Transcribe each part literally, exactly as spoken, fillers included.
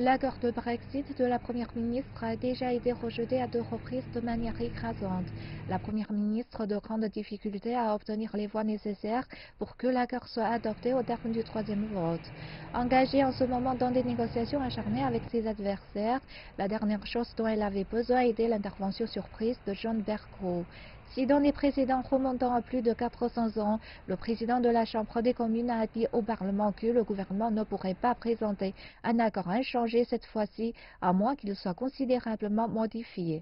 l'accord de Brexit de la Première ministre a déjà été rejeté à deux reprises de manière écrasante. La Première ministre a de grandes difficultés à obtenir les voix nécessaires pour que l'accord soit adopté au terme du troisième vote. Engagée en ce moment dans des négociations acharnées avec ses adversaires, la dernière chose dont elle avait besoin était l'intervention surprise de John Bercow. Si dans les précédents remontant à plus de quatre cents ans, le président de la Chambre des communes a dit au Parlement que le gouvernement ne pourrait pas présenter un accord inchangé cette fois-ci, à moins qu'il soit considérablement modifié.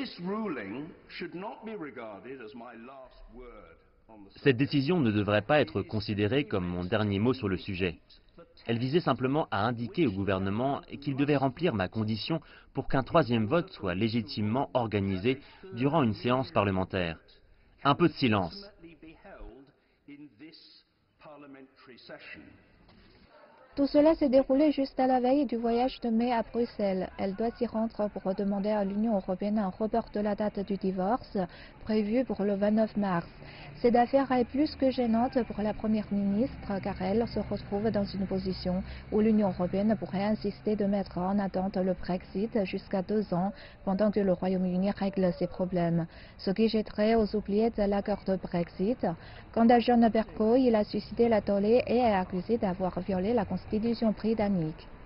Cette décision ne devrait pas être considérée comme mon dernier mot sur le sujet. Elle visait simplement à indiquer au gouvernement qu'il devait remplir ma condition pour qu'un troisième vote soit légitimement organisé durant une séance parlementaire. Un peu de silence. Tout cela s'est déroulé juste à la veille du voyage de May à Bruxelles. Elle doit s'y rendre pour demander à l'Union européenne un report de la date du divorce, prévu pour le vingt-neuf mars. Cette affaire est plus que gênante pour la Première ministre, car elle se retrouve dans une position où l'Union européenne pourrait insister de mettre en attente le Brexit jusqu'à deux ans, pendant que le Royaume-Uni règle ses problèmes, ce qui jetterait aux oubliettes l'accord de Brexit. Quant à John Bercow, il a suscité la tollée et est accusé d'avoir violé la Constitution britannique.